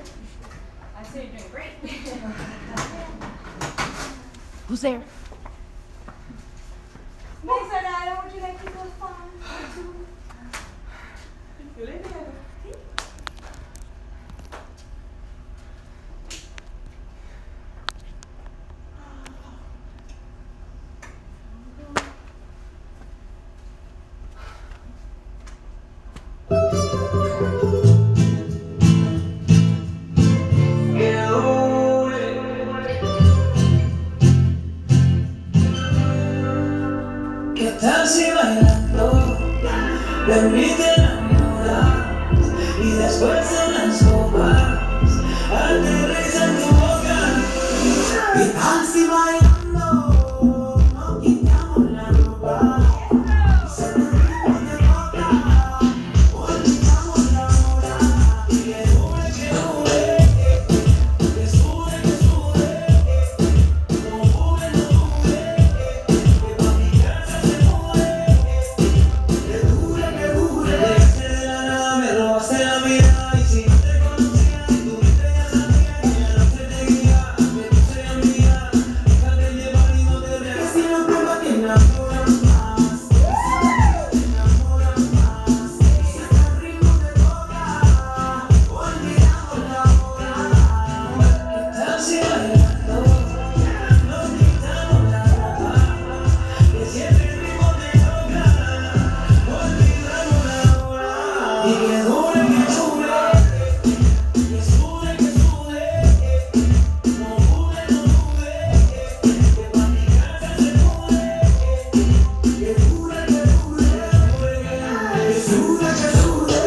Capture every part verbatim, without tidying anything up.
I see you're doing great. Who's there? Miss Anaya, would you like to go fun? You live here. ¿Qué tal si bailando de mí te enamoras y después de unas copas aterriza en tu boca? ¿Qué tal si bailando nos quitamos la ropa y se nos ritmo de boca? Olvidamos la hora y que dure, que dure, que sube, que sube, no dure, no dure, que pa' mi casa se muere, que dure, que dure. Llegaste de la nada, me robaste la mirada y si no te conocía, si tuviste ya sabía que la noche te guía, que tú seas mía, déjate llevar y no te veas. Que si no pruebas te enamoras más, que si no te enamoras más, y si hasta el ritmo te toca, olvidamos la hora. ¿Qué tal si bailando nos quitamos la ropa? Que si el ritmo te toca, olvidamos la hora. Y que dure, que dure, que sude, que sude, no dude, no dude, que pa' mi casa se mude, que dure, que dure, que sude, que sude,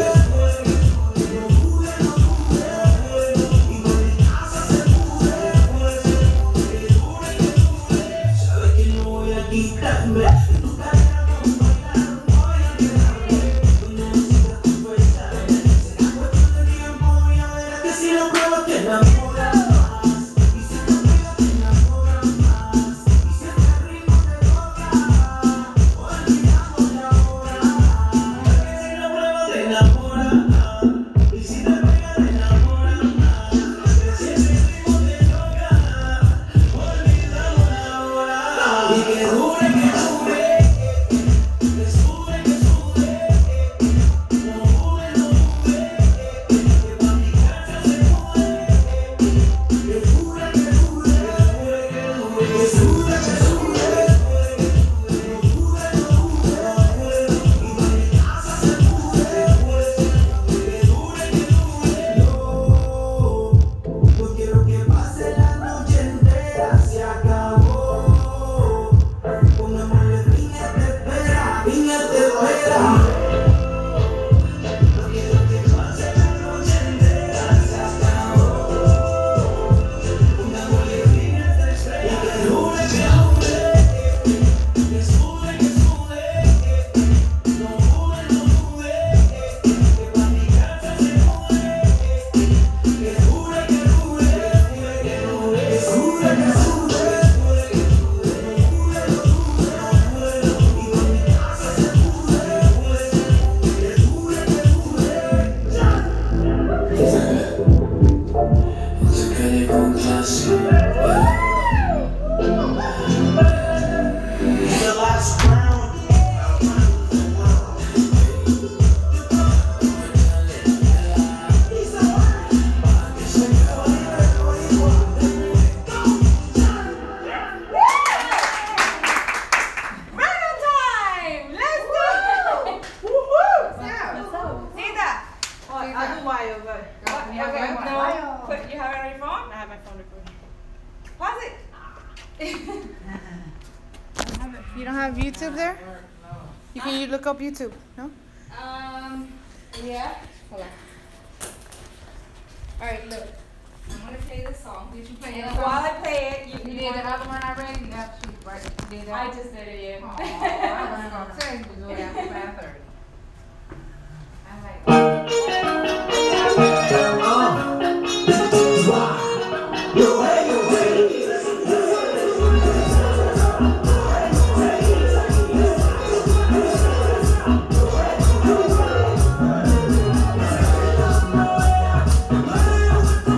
no dude, no dude, y pa' mi casa se mude, que dure, que dure. Sabes que no voy a quitarme de tu cadera con bailar, voy a quedarme. Tú necesitas confesarme, será cuestión de tiempo y a ver que si lo pruebas te enamoras más, y si te pegas te enamoras más, y si este ritmo te toca, olvidamos la hora. Que si lo pruebas te enamoras más, y si te pegas te enamoras más, que si este ritmo te toca, olvidamos la hora. Y que dure, que dure, que sube, que sube, no dude, no dude, que pa' mi casa se mude, que dure, que dure, que sube, que sube, no dude, no dude, y pa' mi casa se mude, que dure, que dure. No, no quiero que pase la noche entera, se acabó. Pongámosle fin a esta espera, fin a esta espera. No quiero que pase la noche entera, se acabó. Pongámosle fin a esta espera. Y que dure, que dure, que sube, que sube, no dude, no dude, que pa' mi casa se mude, que dure, que dure, que dure, que sube, que sube, no dude, no dude, y pa' mi casa se mude, que dure, que dure. Se calle con clase. The last round. Random time! Let's do it! Woohoo! Tita! I'll do Wyo, but What? you have Okay, one? no. Put, you have it on your phone? I have my phone recording. Pause it. You don't have YouTube there? You can you look up YouTube, no? Um, yeah. Hold on. All right, look. I'm gonna play this song. Did you play it? And While I play it, you, You you did the want- other one already? You have to, right? You did that? I just did it, Oh, yeah. I wasn't gonna tell you to do it after five thirty. I like that. Oh,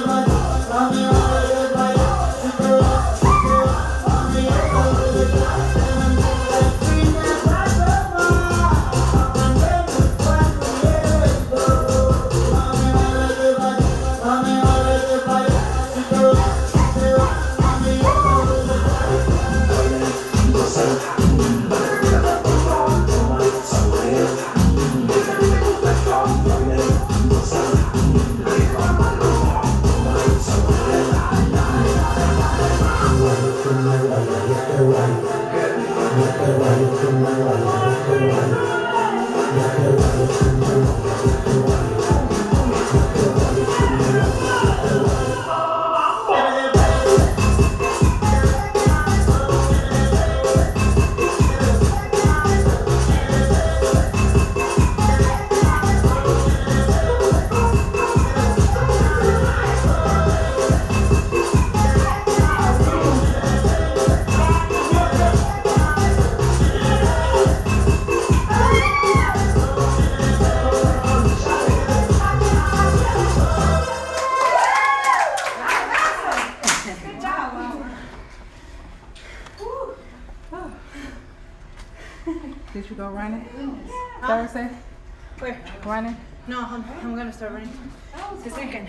Did you go running? Thursday? Where? Running? No, I'm, I'm gonna start running this weekend.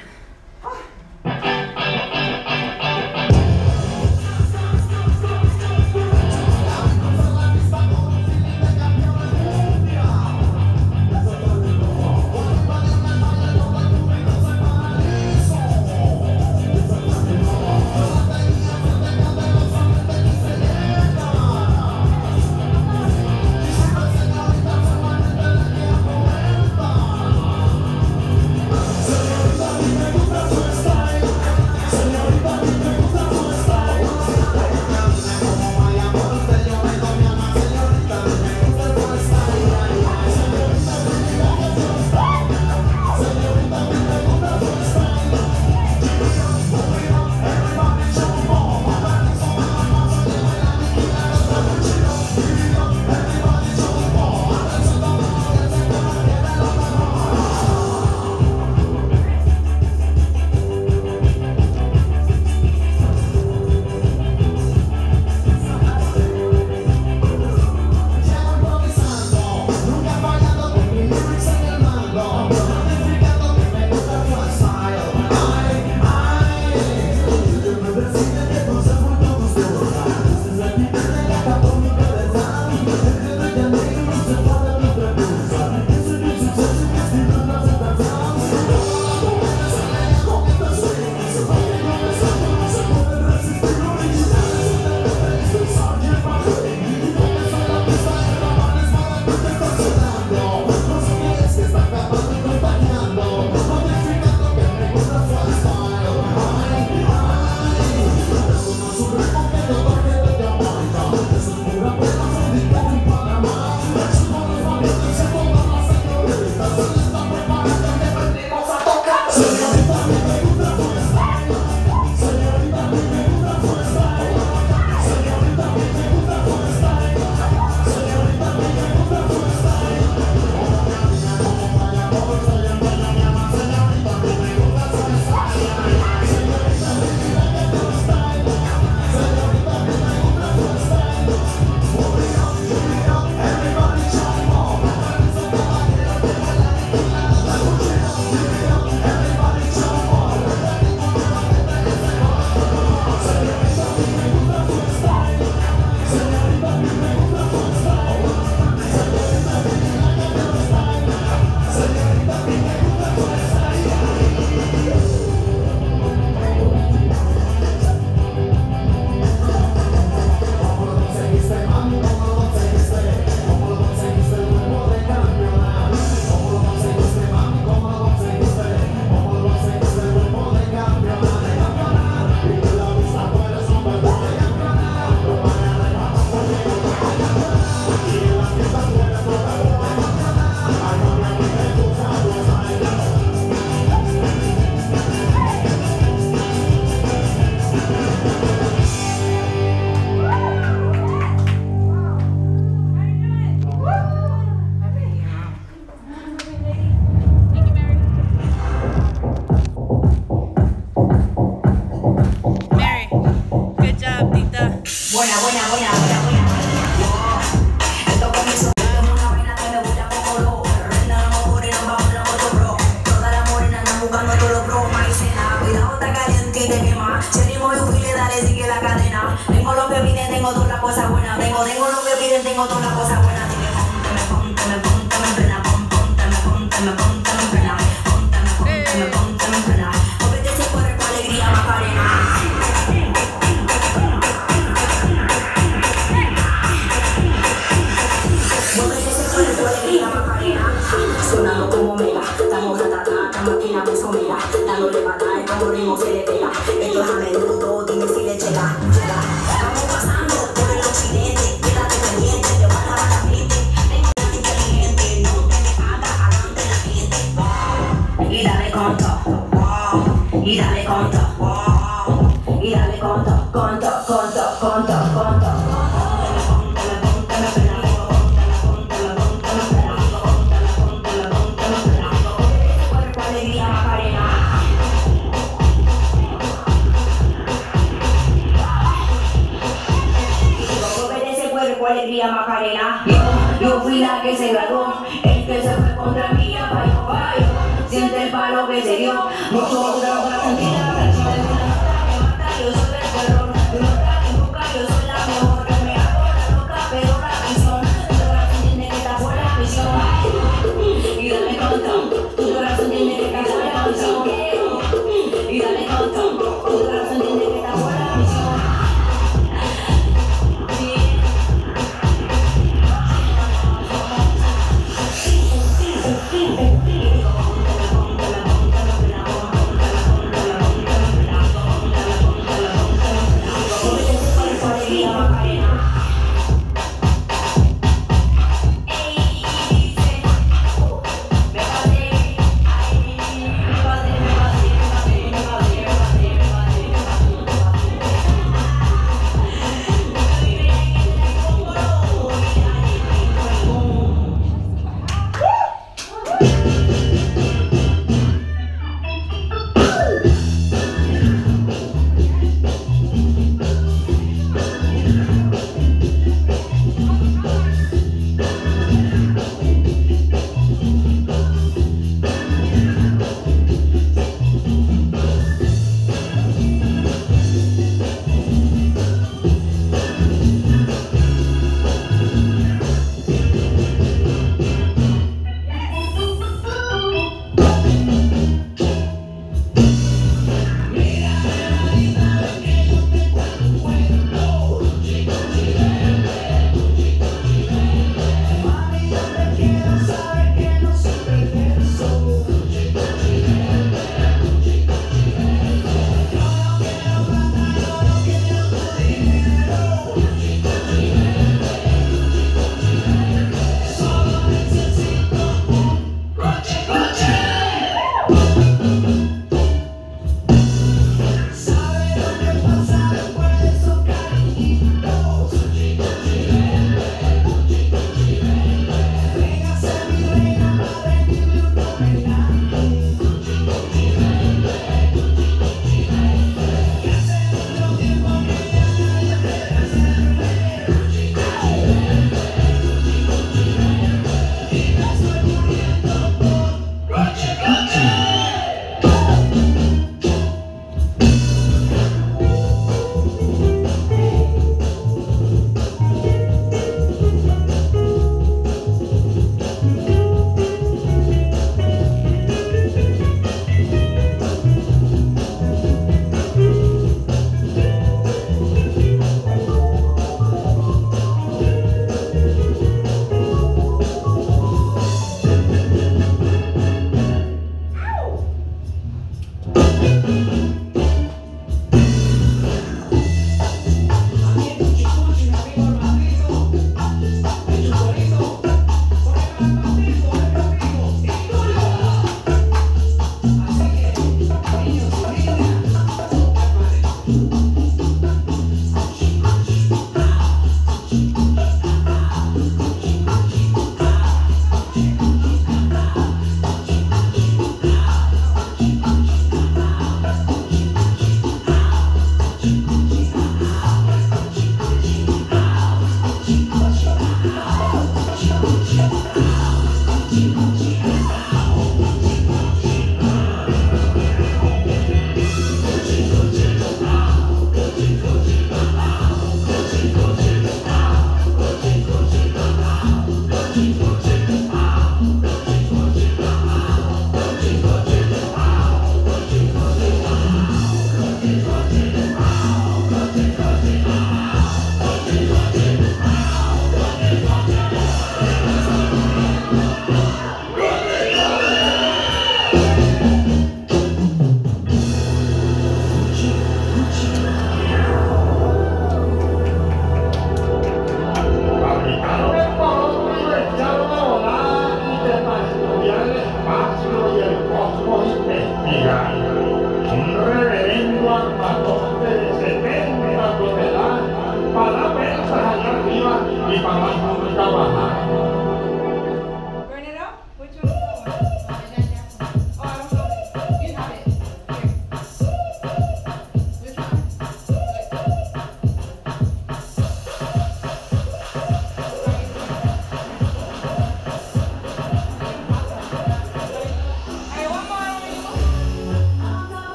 Everybody Buena, buena, buena, buena, buena. Esto comenzó como una vaina que me gusta poco loco. Renda la morena, vamos la moto bro. Todas las morenas andan buscando todos los bro. Maicena, cuidado, está caliente y te quema. Si el ritmo lo pide, dale, sigue la cadena. Tengo lo que piden, tengo todas las cosas buenas. Tengo, tengo lo que piden, tengo todas las cosas buenas. Dime, ponte, me ponte, me ponte, me plena. Ponte, me ponte, me ponte, me plena. Ponte, me ponte, me ponte, me plena. Móvete ese cuerpo, alegría, Macarena. Sonando como mega, estamos ratatata, máquina de somera, dándole batalla como ritmo se le pega. Esto es a menudo, dime si le llega, llega. Vamos pasando por el occidente, quédate pendiente, te van a dar la mente. Tengo una inteligente, no te me hagas adelante la gente. Y dale conto, y dale conto, y dale conto, conto, conto, conto, conto. Alegría Macarena, yo, yo fui la que se graduó, el que se fue contra mí, fallo, fallo, siente el palo que se dio, mucho droga, tranquila, tranquila, una nota que mata, yo soy el terror, una nota que busca, yo soy la mejor, yo me hago la loca, pero la visión, tu corazón tiene que estar fuera de prisión, y dale conto, tu corazón tiene que estar fuera de prisión, y dale conto, tu corazón tiene que estar fuera de prisión.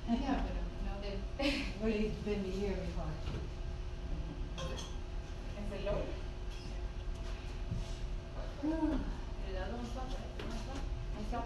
Yeah, but no, they, Well, he's been here before. ¿Es el low? le da dos papas, ¿no está? ¿Ahí está?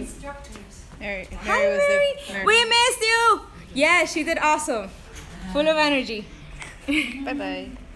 instructors. Mary, Mary Hi, was Mary. there. Mary. We missed you. Yeah, she did awesome. Full of energy. Bye bye.